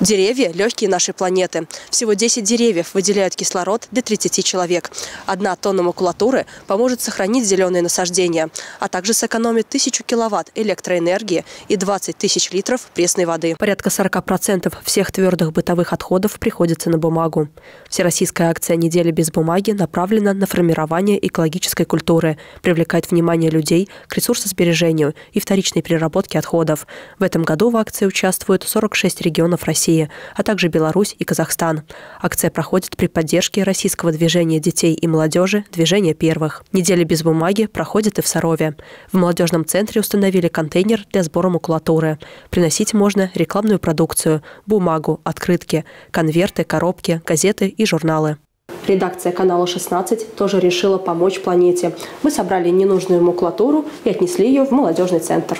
Деревья – легкие нашей планеты. Всего 10 деревьев выделяют кислород для 30 человек. 1 тонна макулатуры поможет сохранить зеленые насаждения, а также сэкономит 1000 киловатт электроэнергии и 20 тысяч литров пресной воды. Порядка 40% всех твердых бытовых отходов приходится на бумагу. Всероссийская акция «Неделя без бумаги» направлена на формирование экологической культуры, привлекает внимание людей к ресурсосбережению и вторичной переработке отходов. В этом году в акции участвуют 46 регионов России, а также Беларусь и Казахстан. Акция проходит при поддержке российского движения детей и молодежи «Движение первых». Неделя без бумаги проходит и в Сарове. В молодежном центре установили контейнер для сбора макулатуры. Приносить можно рекламную продукцию, бумагу, открытки, конверты, коробки, газеты и журналы. Редакция канала 16 тоже решила помочь планете. Мы собрали ненужную макулатуру и отнесли ее в молодежный центр.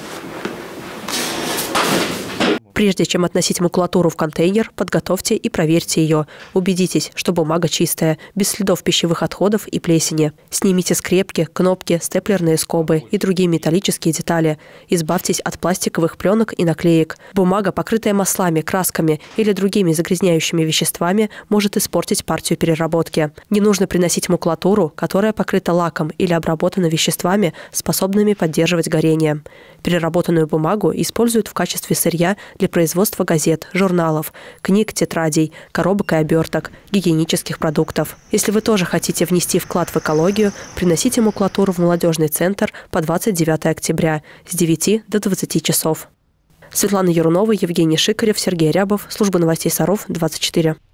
Прежде чем относить макулатуру в контейнер, подготовьте и проверьте ее. Убедитесь, что бумага чистая, без следов пищевых отходов и плесени. Снимите скрепки, кнопки, степлерные скобы и другие металлические детали. Избавьтесь от пластиковых пленок и наклеек. Бумага, покрытая маслами, красками или другими загрязняющими веществами, может испортить партию переработки. Не нужно приносить макулатуру, которая покрыта лаком или обработана веществами, способными поддерживать горение. Переработанную бумагу используют в качестве сырья для производства газет, журналов, книг, тетрадей, коробок и оберток, гигиенических продуктов. Если вы тоже хотите внести вклад в экологию, приносите макулатуру в молодежный центр по 29 октября с 9 до 20 часов. Светлана Ярунова, Евгений Шикарев, Сергей Рябов. Служба новостей Саров, 24.